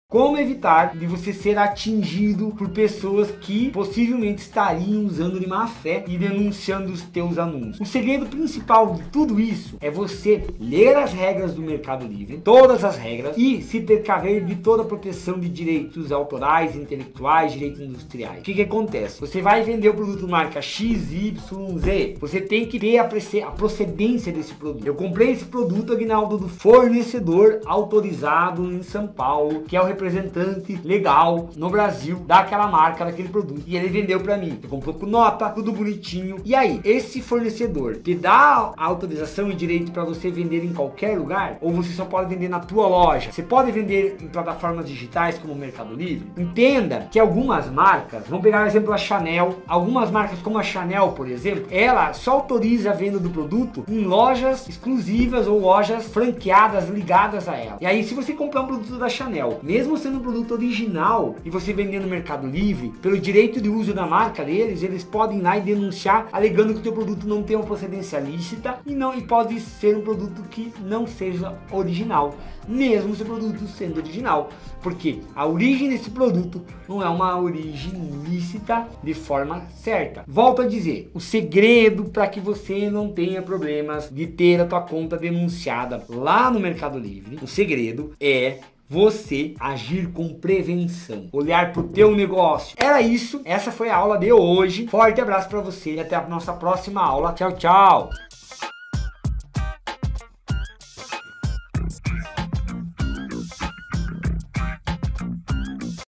Como evitar de você ser atingido por pessoas que possivelmente estariam usando de má fé e denunciando os teus anúncios. O segredo principal de tudo isso é você ler as regras do Mercado Livre, todas as regras, e se precaver de toda a proteção de direitos autorais, intelectuais, direitos industriais. O que acontece? Você vai vender o produto marca XYZ, você tem que ter a procedência desse produto. Eu comprei esse produto, Aguinaldo, do fornecedor autorizado em São Paulo, que é o representante legal no Brasil daquela marca, daquele produto, e ele vendeu para mim. Eu comprou com nota, tudo bonitinho. E aí, esse fornecedor te dá a autorização e direito para você vender em qualquer lugar? Ou você só pode vender na tua loja? Você pode vender em plataformas digitais como o Mercado Livre? Entenda que algumas marcas, vamos pegar o exemplo da Chanel, algumas marcas como a Chanel, por exemplo, ela só autoriza a venda do produto em lojas exclusivas ou lojas franqueadas ligadas a ela. E aí, se você comprar um produto da Chanel, mesmo sendo um produto original e você vender no Mercado Livre, pelo direito de uso da marca deles, eles podem ir lá e denunciar, alegando que o teu produto não tem uma procedência lícita e pode ser um produto que não seja original, mesmo seu produto sendo original, porque a origem desse produto não é uma origem lícita de forma certa. Volto a dizer, o segredo para que você não tenha problemas de ter a tua conta denunciada lá no Mercado Livre, o segredo é você agir com prevenção, olhar para o teu negócio. Era isso, essa foi a aula de hoje. Forte abraço para você e até a nossa próxima aula. Tchau, tchau!